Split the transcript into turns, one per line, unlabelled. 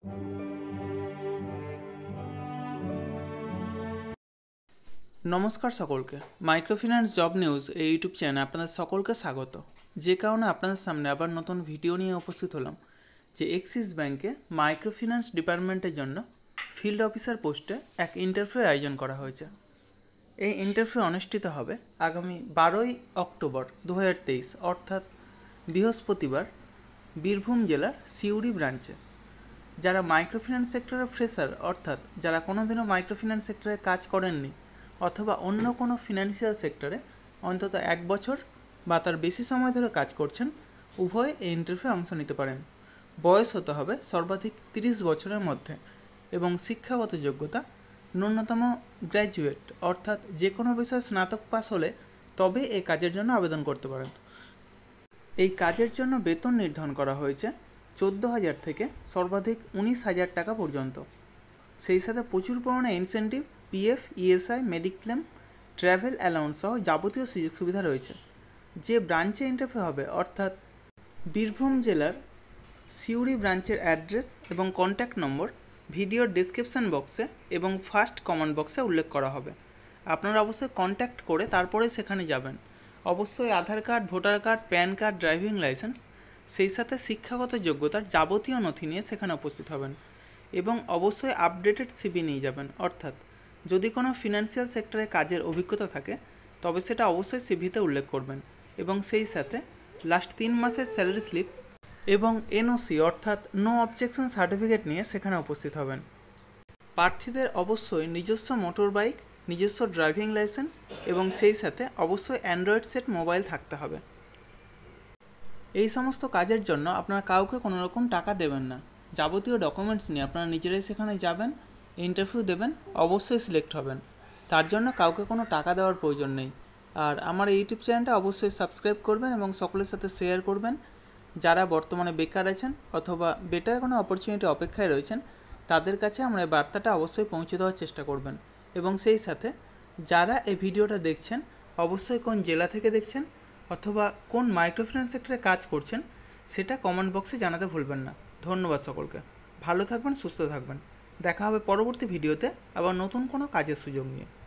নমস্কার সকলকে, microfinance job news এই ইউটিউব চ্যানেলে আপনাদের সকলকে স্বাগত। যে কারণে আপনাদের সামনে আবার নতুন ভিডিও নিয়ে উপস্থিত হলাম যে এক্সিস ব্যাংকে মাইক্রোফিন্যান্স ডিপার্টমেন্টের জন্য ফিল্ড অফিসার পোস্টে এক ইন্টারভিউ আয়োজন করা হয়েছে। এই ইন্টারভিউ অনুষ্ঠিত হবে আগামী 12ই অক্টোবর 2023 অর্থাৎ বৃহস্পতিবার বীরভূম জেলার সিউড়ি ব্রাঞ্চে। যারা মাইক্রোফিন্যান্স সেক্টরের ফ্রেশার অর্থাৎ যারা কোনোদিনও মাইক্রোফিন্যান্স সেক্টরে কাজ করেননি অথবা অন্য কোনো ফিনান্সিয়াল সেক্টরে অন্তত 1 বছর বা তার বেশি সময় ধরে কাজ করছেন, উভয়ে এই ইন্টারভিউ অংশ নিতে পারেন। বয়স হতে হবে সর্বাধিক 30 বছরের মধ্যে এবং শিক্ষাগত যোগ্যতা ন্যূনতম গ্র্যাজুয়েট অর্থাৎ যে কোনো বিষয়ে স্নাতক পাস হলে তবে এই কাজের জন্য আবেদন করতে পারেন। এই কাজের জন্য বেতন নির্ধারণ করা হয়েছে 14,000 থেকে সর্বাধিক 19,000 টাকা পর্যন্ত। সেই সাথে প্রচুর পরিমাণে incentive, PF, ESI, mediclaim, travel allowance সহ যাবতীয় সুযোগ সুবিধা রয়েছে। যে ব্রাঞ্চে ইন্টারভিউ হবে অর্থাৎ বীরভূম জেলার সিউড়ি ব্রাঞ্চের অ্যাড্রেস এবং কন্ট্যাক্ট নম্বর ভিডিওর ডেসক্রিপশান বক্সে এবং ফার্স্ট কমেন্ট বক্সে উল্লেখ করা হবে। আপনারা অবশ্যই কন্ট্যাক্ট করে তারপরে সেখানে যাবেন। অবশ্যই Aadhaar card, voter card, PAN card, driving licence, সেই সাথে শিক্ষাগত যোগ্যতার যাবতীয় নথি নিয়ে সেখানে উপস্থিত হবেন এবং অবশ্যই আপডেটেড সিভি নিয়ে যাবেন। অর্থাৎ যদি কোনো ফিনান্সিয়াল সেক্টরে কাজের অভিজ্ঞতা থাকে তবে সেটা অবশ্যই সিভিতে উল্লেখ করবেন এবং সেই সাথে লাস্ট 3 মাসের স্যালারি স্লিপ এবং এনওসি অর্থাৎ নো অবজেকশন সার্টিফিকেট নিয়ে সেখানে উপস্থিত হবেন। প্রার্থীদের অবশ্যই নিজস্ব মোটর বাইক, নিজস্ব ড্রাইভিং লাইসেন্স এবং সেই সাথে অবশ্যই অ্যান্ড্রয়েড সেট মোবাইল থাকতে হবে। এই সমস্ত কাজের জন্য আপনারা কাউকে কোনো রকম টাকা দেবেন না। যাবতীয় ডকুমেন্টস নিয়ে আপনারা নিজেরাই সেখানে যাবেন, ইন্টারভিউ দেবেন, অবশ্যই সিলেক্ট হবেন। তার জন্য কাউকে কোনো টাকা দেওয়ার প্রয়োজন নেই। আর আমার এই ইউটিউব চ্যানেলটা অবশ্যই সাবস্ক্রাইব করবেন এবং সকলের সাথে শেয়ার করবেন। যারা বর্তমানে বেকার আছেন অথবা বেটার কোনো অপরচুনিটি অপেক্ষায় রয়েছেন তাদের কাছে আমরা এই বার্তাটা অবশ্যই পৌঁছে দেওয়ার চেষ্টা করবেন। এবং সেই সাথে যারা এই ভিডিওটা দেখছেন অবশ্যই কোন জেলা থেকে দেখছেন অথবা কোন মাইক্রোফিন্যান্স সেক্টরে কাজ করছেন সেটা কমেন্ট বক্সে জানাতে ভুলবেন না। ধন্যবাদ সকলকে। ভালো থাকবেন, সুস্থ থাকবেন। দেখা হবে পরবর্তী ভিডিওতে আবার নতুন কোনো কাজের সুযোগ নিয়ে।